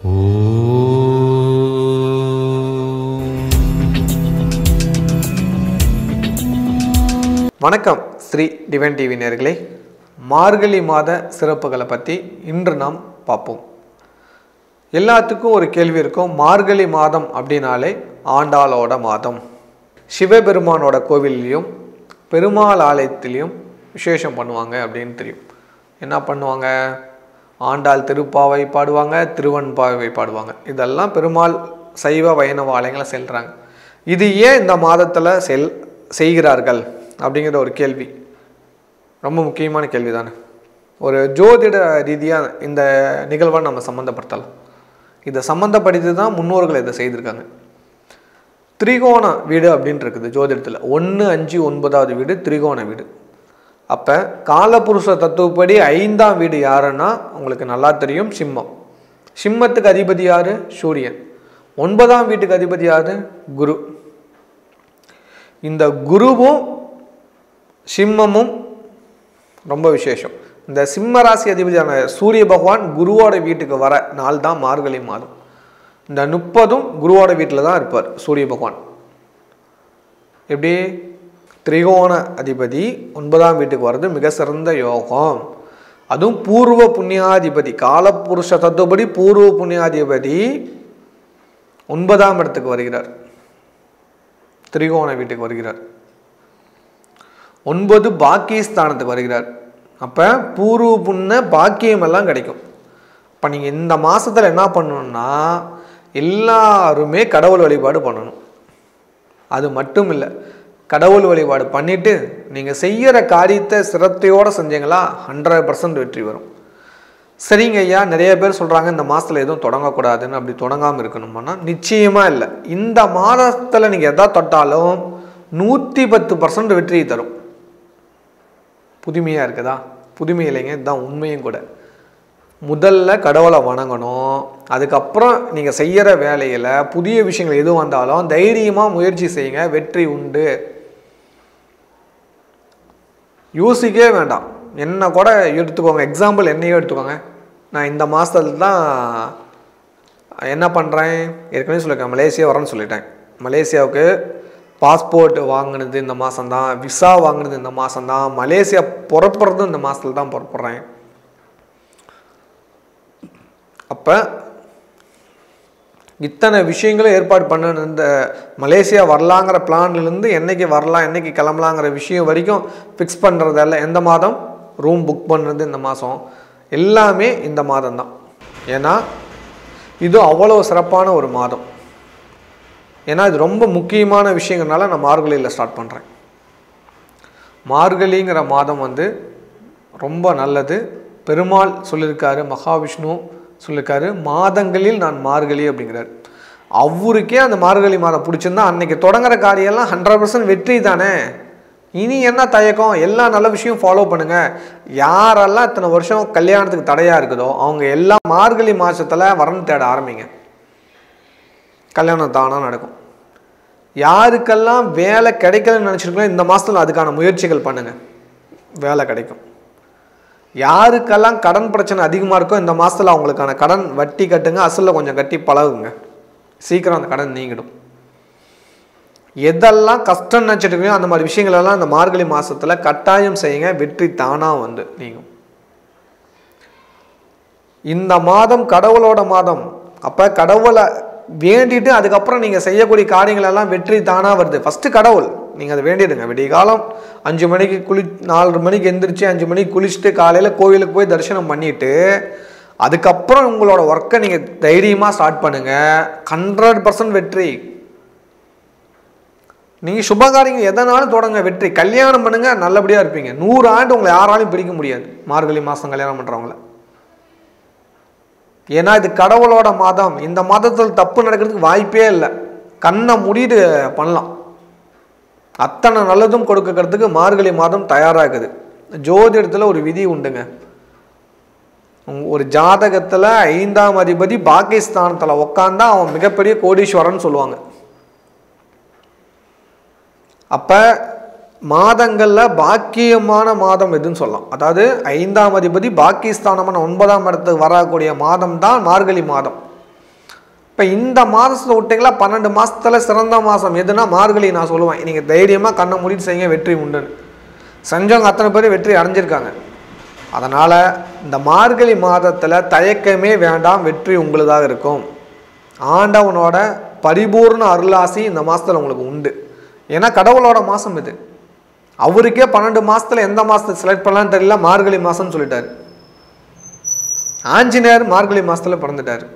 வணக்கம் Sri divine TV நேயர்களே, மார்கழி மாத சிறப்புகளை பற்றி இன்று நாம் பார்ப்போம். எல்லாத்துக்கும் ஒரு கேள்வி இருக்கும். மார்கழி மாதம் அப்படின்னாலே ஆண்டாளோட மாதம். சிவபெருமானோட கோவில்லையும் பெருமாள் ஆலயத்திலையும் விசேஷம் பண்ணுவாங்க அப்படின்னு தெரியும். என்ன பண்ணுவாங்க? ஆண்டாள் திருப்பாவை பாடுவாங்க, திருவன்பாவை பாடுவாங்க. இதெல்லாம் பெருமாள் சைவ வைணவ ஆலயங்களை செல்கிறாங்க. இது ஏன் இந்த மாதத்தில் செய்கிறார்கள் அப்படிங்கிற ஒரு கேள்வி ரொம்ப முக்கியமான கேள்வி தானே. ஒரு ஜோதிட ரீதியாக இந்த நிகழ்வை நம்ம சம்மந்தப்படுத்தலாம். இதை சம்மந்தப்படுத்தி தான் முன்னோர்கள் இதை செய்திருக்காங்க. திரிகோண வீடு அப்படின்ட்டு இருக்குது ஜோதிடத்தில். 1, 5, 9வது வீடு திரிகோண வீடு. அப்போ காலபுருஷ தத்துவப்படி 5ஆம் வீடு யாருன்னா உங்களுக்கு நல்லா தெரியும், சிம்மம். சிம்மத்துக்கு அதிபதி யார்? சூரியன். 9ஆம் வீட்டுக்கு அதிபதி யார்? குரு. இந்த குருவும் சிம்மமும் ரொம்ப விசேஷம். இந்த சிம்ம ராசி அதிபதியான சூரிய பகவான் குருவோட வீட்டுக்கு வர நாள் தான் மார்கழி மாதம். இந்த 30ம் குருவோட வீட்டில் தான் இருப்பார் சூரிய பகவான். எப்படி? திரிகோண அதிபதி 9ஆம் வீட்டுக்கு வர்றது மிக சிறந்த யோகம். அதுவும் பூர்வ புண்ணியாதிபதி, காலபுருஷ தத்துவப்படி பூர்வ புண்ணியாதிபதி 9ஆம் இடத்துக்கு வருகிறார், திரிகோண வீட்டுக்கு வருகிறார். 9 பாக்கியஸ்தானத்துக்கு வருகிறார். அப்போ பூர்வ புண்ண பாக்கியம் எல்லாம் கிடைக்கும். இப்போ நீங்கள் இந்த மாதத்தில் என்ன பண்ணணும்னா எல்லாருமே கடவுள் வழிபாடு பண்ணணும். அது மட்டும் இல்லை, கடவுள் வழிபாடு பண்ணிவிட்டு நீங்கள் செய்கிற காரியத்தை சிரத்தையோடு செஞ்சீங்களா 100% வெற்றி வரும். சரிங்க ஐயா, நிறைய பேர் சொல்கிறாங்க இந்த மாதத்தில் எதுவும் தொடங்கக்கூடாதுன்னு. அப்படி தொடங்காமல் இருக்கணுமானா நிச்சயமாக இல்லை. இந்த மாதத்தில் நீங்கள் எதா தொட்டாலும் 110% வெற்றியை தரும். புதுமையாக இருக்குதா? புதுமை இல்லைங்க, இதுதான் உண்மையும் கூட. முதல்ல கடவுளை வணங்கணும். அதுக்கப்புறம் நீங்கள் செய்கிற வேலையில் புதிய விஷயங்கள் எது வந்தாலும் தைரியமாக முயற்சி செய்யுங்க, வெற்றி உண்டு. யோசிக்கவே வேண்டாம். என்ன கூட எடுத்துக்கோங்க, எக்ஸாம்பிள் என்னையே எடுத்துக்கோங்க. நான் இந்த மாதத்தில் தான் என்ன பண்ணுறேன், ஏற்கனவே சொல்லியிருக்கேன், மலேசியா வரேன்னு சொல்லிட்டேன். மலேசியாவுக்கு பாஸ்போர்ட் வாங்கினது இந்த மாதம்தான், விசா வாங்கினது இந்த மாதம்தான், மலேசியா புறப்படுறதும் இந்த மாதத்தில் தான் புறப்படுறேன். அப்போ இத்தனை விஷயங்களும் ஏற்பாடு பண்ண இந்த மலேசியா வரலாங்கிற பிளான்லேருந்து என்றைக்கு வரலாம், என்றைக்கு கிளம்பலாங்கிற விஷயம் வரைக்கும் ஃபிக்ஸ் பண்ணுறதெல்லாம் எந்த மாதம், ரூம் புக் பண்ணுறது இந்த மாதம், எல்லாமே இந்த மாதம்தான். ஏன்னா இது அவ்வளோ சிறப்பான ஒரு மாதம். ஏன்னா இது ரொம்ப முக்கியமான விஷயங்கிறனால நான் மார்கழியில் ஸ்டார்ட் பண்ணுறேன். மார்கழிங்கிற மாதம் ரொம்ப நல்லது. பெருமாள் சொல்லியிருக்காரு, மகாவிஷ்ணு சொல்லியிருக்காரு, மாதங்களில் நான் மார்கழி அப்படிங்கிறார். அவருக்கே அந்த மார்கழி மாதம் பிடிச்சிருந்தா அன்னைக்கு தொடங்குற காரியெல்லாம் 100% வெற்றி தானே. இனி என்ன தயக்கம்? எல்லா நல்ல விஷயம் ஃபாலோ பண்ணுங்கள். யாரெல்லாம் இத்தனை வருஷம் கல்யாணத்துக்கு தடையாக இருக்குதோ அவங்க எல்லாம் மார்கழி மாதத்தில் வரன் தேட ஆரம்பிங்க. கல்யாணம் தானாக நடக்கும். யாருக்கெல்லாம் வேலை கிடைக்கலன்னு நினச்சிருக்கோம் இந்த மாதத்தில் அதுக்கான முயற்சிகள் பண்ணுங்கள், வேலை கிடைக்கும். யாருக்கெல்லாம் கடன் பிரச்சனை அதிகமாக இருக்கோ இந்த மாதத்தில் அவங்களுக்கான கடன் வட்டி கட்டுங்க, அசலில் கொஞ்சம் கட்டி பழகுங்க, சீக்கிரம் அந்த கடன் நீங்கிடும். எதெல்லாம் கஷ்டம் நினச்சிட்டு அந்த மாதிரி விஷயங்களெல்லாம் இந்த மார்கழி மாதத்தில் கட்டாயம் செய்யுங்க, வெற்றி தானாக நீங்கும். இந்த மாதம் கடவுளோட மாதம். அப்போ கடவுளை வேண்டிட்டு அதுக்கப்புறம் நீங்கள் செய்யக்கூடிய காரியங்கள் எல்லாம் வெற்றி தானாக வருது. ஃபஸ்ட்டு கடவுள் நீங்கள் அதை வேண்டிடுங்க. விடிய காலம் 5 மணிக்கு 4 மணிக்கு எந்திரிச்சு 5 மணிக்கு குளிச்சுட்டு காலையில் கோவிலுக்கு போய் தரிசனம் பண்ணிவிட்டு அதுக்கப்புறம் உங்களோட ஒர்க்கை நீங்கள் தைரியமாக ஸ்டார்ட் பண்ணுங்கள். 100% வெற்றி. நீங்கள் சுபகாரியங்கள் எதனாலும் தொடங்க, வெற்றி. கல்யாணம் பண்ணுங்கள், நல்லபடியாக இருப்பீங்க. 100 ஆண்டு உங்களை யாராலையும் பிரிக்க முடியாது மார்கழி மாதம் கல்யாணம் பண்ணுறவங்கள. ஏன்னா இது கடவுளோட மாதம். இந்த மாதத்தில் தப்பு நடக்கிறதுக்கு வாய்ப்பே இல்லை. கண்ணை மூடிட்டு பண்ணலாம். அத்தனை நல்லதும் கொடுக்கறதுக்கு மார்கழி மாதம் தயாராகுது. ஜோதிடத்தில் ஒரு விதி உண்டுங்க. ஒரு ஜாதகத்தில் 5ஆம் அதிபதி பாகிஸ்தானத்தில் உட்காந்தா அவன் மிகப்பெரிய கோடீஸ்வரன் சொல்லுவாங்க. அப்போ மாதங்களில் பாக்கியமான மாதம் எதுன்னு சொல்லலாம். அதாவது 5ஆம் அதிபதி பாகிஸ்தானமான 9ஆம் இடத்துக்கு வரக்கூடிய மாதம் தான் மார்கழி மாதம். இப்போ இந்த மாதத்தில் விட்டிங்களா 12 மாதத்தில் சிறந்த மாதம் எதுனா மார்கழி நான் சொல்லுவேன். நீங்கள் தைரியமாக கண்ணை மூடிட்டு செய்யுங்க, வெற்றி உண்டுன்னு. செஞ்சவங்க அத்தனை பேர் வெற்றி அடைஞ்சிருக்காங்க. அதனால் இந்த மார்கழி மாதத்தில் தயக்கமே வேண்டாம், வெற்றி உங்களுதாக இருக்கும். ஆண்டவனோட பரிபூர்ண அருளாசி இந்த மாதத்தில் உங்களுக்கு உண்டு. ஏன்னா கடவுளோட மாதம் இது. அவருக்கே 12 மாதத்தில் எந்த மாதத்தை செலக்ட் பண்ணலான்னு தெரியல, மார்கழி மாதம்னு சொல்லிட்டார். ஆஞ்சநேயர் மார்கழி மாதத்தில் பிறந்துட்டார்.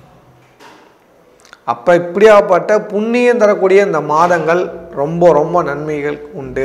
அப்போ இப்படியாப்பட்ட புண்ணியம் தரக்கூடிய இந்த மாதங்கள் ரொம்ப ரொம்ப நன்மைகள் உண்டு.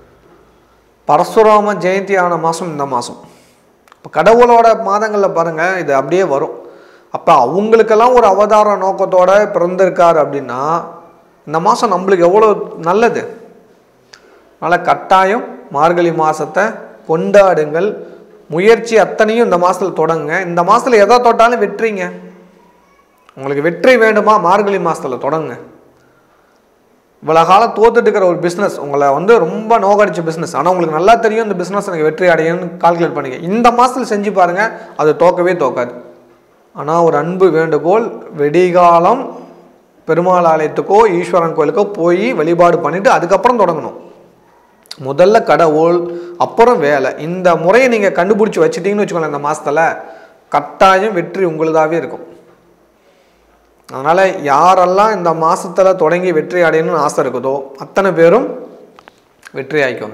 பரசுராம ஜெயந்தியான மாதம் இந்த மாதம். இப்போ கடவுளோட மாதங்களில் பாருங்கள், இது அப்படியே வரும். அப்போ அவங்களுக்கெல்லாம் ஒரு அவதார நோக்கத்தோடு பிறந்திருக்கார் அப்படின்னா இந்த மாதம் நம்மளுக்கு எவ்வளோ நல்லது. அதனால் கட்டாயம் மார்கழி மாதத்தை கொண்டாடுங்கள். முயற்சி அத்தனையும் இந்த மாதத்தில் தொடங்குங்க. இந்த மாதத்தில் எதை தொட்டாலும் வெற்றிங்க. உங்களுக்கு வெற்றி வேண்டுமா, மார்கழி மாதத்தில் தொடங்குங்க. இவ்வளோ காலம் தோத்துட்டு இருக்கிற ஒரு பிஸ்னஸ், உங்களை ரொம்ப நோகடிச்ச பிஸ்னஸ், ஆனால் உங்களுக்கு நல்லா தெரியும் இந்த பிஸ்னஸ் எனக்கு வெற்றி அடையணும்னு கால்குலேட் பண்ணிக்க. இந்த மாதத்தில் செஞ்சு பாருங்கள், அது தோக்கவே தோக்காது. ஆனால் ஒரு அன்பு வேண்டுகோள், வெடிகாலம் பெருமாள் ஆலயத்துக்கோ ஈஸ்வரன் கோயிலுக்கோ போய் வழிபாடு பண்ணிவிட்டு அதுக்கப்புறம் தொடங்கணும். முதல்ல கடவுள், அப்புறம் வேலை. இந்த முறையை நீங்கள் கண்டுபிடிச்சி வச்சுட்டிங்கன்னு வச்சுக்கோங்களேன், இந்த மாதத்தில் கட்டாயம் வெற்றி உங்களுதாகவே இருக்கும். அதனால் யாரெல்லாம் இந்த மாதத்தில் தொடங்கி வெற்றி அடையணும்னு ஆசை இருக்குதோ அத்தனை பேரும் வெற்றி ஆகிக்கோங்க.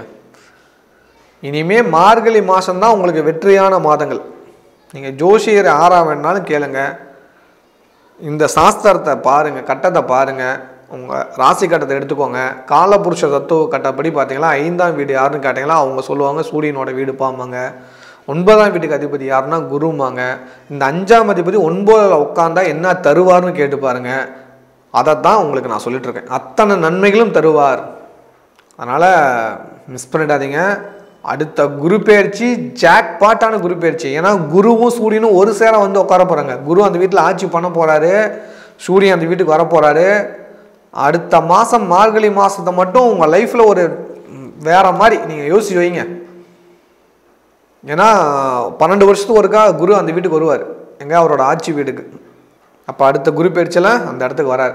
இனிமே மார்கழி மாதம்தான் உங்களுக்கு வெற்றியான மாதங்கள். நீங்கள் ஜோசியர் ஆறா வேணாலும் கேளுங்க, இந்த சாஸ்திரத்தை பாருங்கள், கட்டத்தை பாருங்கள், உங்கள் ராசி கட்டத்தை எடுத்துக்கோங்க. காலபுருஷ தத்துவ கட்டப்படி பார்த்தீங்களா 5ஆம் வீடு யாருன்னு கேட்டிங்களா அவங்க சொல்லுவாங்க சூரியனோட வீடு பாம்பாங்க. 9ஆம் வீட்டுக்கு அதிபதி யாருன்னா குருமாங்க. இந்த 5ஆம் அதிபதி 9ல் உட்காந்தா என்ன தருவார்னு கேட்டு பாருங்க. அதைத்தான் உங்களுக்கு நான் சொல்லிட்டு இருக்கேன். அத்தனை நன்மைகளும் தருவார். அதனால் மிஸ் பண்ணிடாதீங்க. அடுத்த குரு பயிற்சி ஜாக் பாட்டான குரு பயிற்சி. ஏன்னா குருவும் சூரியனும் ஒரு சேர வந்து உட்கார போகிறாங்க. குரு அந்த வீட்டில் ஆட்சி பண்ண போகிறாரு, சூரியன் அந்த வீட்டுக்கு வர போகிறாரு. அடுத்த மாதம் மார்கழி மாதத்தை மட்டும் உங்கள் லைஃப்பில் ஒரு வேற மாதிரி நீங்கள் யோசிச்சு வைங்க. ஏன்னா 12 வருஷத்துக்கு ஒருக்கா குரு அந்த வீட்டுக்கு வருவார், எங்கே அவரோட ஆட்சி வீட்டுக்கு. அப்போ அடுத்த குரு பயிற்சியில் அந்த இடத்துக்கு வரார்.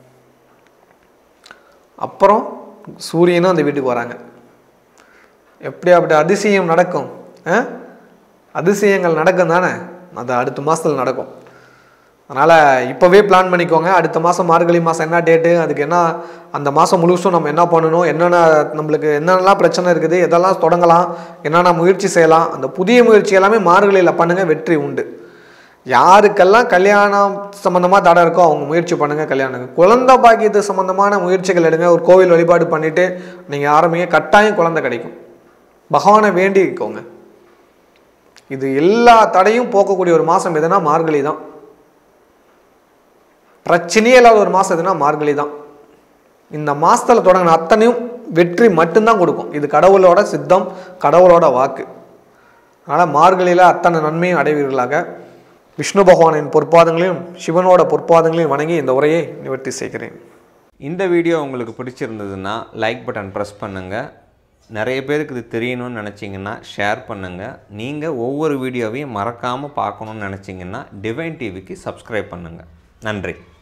அப்புறம் சூரியனும் அந்த வீட்டுக்கு வராங்க. எப்படி அப்படி அதிசயம் நடக்கும்? அதிசயங்கள் நடக்கும் தானே, அது அடுத்த மாதத்தில் நடக்கும். அதனால் இப்போவே பிளான் பண்ணிக்கோங்க. அடுத்த மாதம் மார்கழி மாதம் என்ன டேட்டு, அதுக்கு என்ன, அந்த மாதம் முழுசும் நம்ம என்ன பண்ணணும், என்னென்ன நம்மளுக்கு என்னென்னலாம் பிரச்சனை இருக்குது, எதெல்லாம் தொடங்கலாம், என்னென்ன முயற்சி செய்யலாம், அந்த புதிய முயற்சி எல்லாமே மார்கழியில் பண்ணுங்கள், வெற்றி உண்டு. யாருக்கெல்லாம் கல்யாணம் சம்மந்தமாக தடை இருக்கோ அவங்க முயற்சி பண்ணுங்கள், கல்யாணம். குழந்தை பாக்கியத்து சம்மந்தமான முயற்சிகள் எடுங்க. ஒரு கோவில் வழிபாடு பண்ணிவிட்டு நீங்கள் ஆரம்பிங்க, கட்டாயம் குழந்தை கிடைக்கும். பகவானை வேண்டிக்கோங்க. இது எல்லா தடையும் போக்கக்கூடிய ஒரு மாதம் எதுனா மார்கழி தான். பிரச்சனையே இல்லாத ஒரு மாதம் எதுனா மார்கழி தான். இந்த மாதத்தில் தொடங்கின அத்தனையும் வெற்றி மட்டும்தான் கொடுக்கும். இது கடவுளோட சித்தம், கடவுளோட வாக்கு. அதனால் மார்கழியில் அத்தனை நன்மையும் அடைவீர்களாக. விஷ்ணு பகவானின் பொற்பாதங்களையும் சிவனோட பொற்பாதங்களையும் வணங்கி இந்த உரையை நிவர்த்தி செய்கிறேன். இந்த வீடியோ உங்களுக்கு பிடிச்சிருந்ததுன்னா லைக் பட்டன் ப்ரெஸ் பண்ணுங்கள். நிறைய பேருக்கு இது தெரியணும்னு நினச்சிங்கன்னா ஷேர் பண்ணுங்கள். நீங்கள் ஒவ்வொரு வீடியோவையும் மறக்காமல் பார்க்கணுன்னு நினச்சிங்கன்னா டிவைன் டிவிக்கு சப்ஸ்கிரைப் பண்ணுங்கள். நன்றி.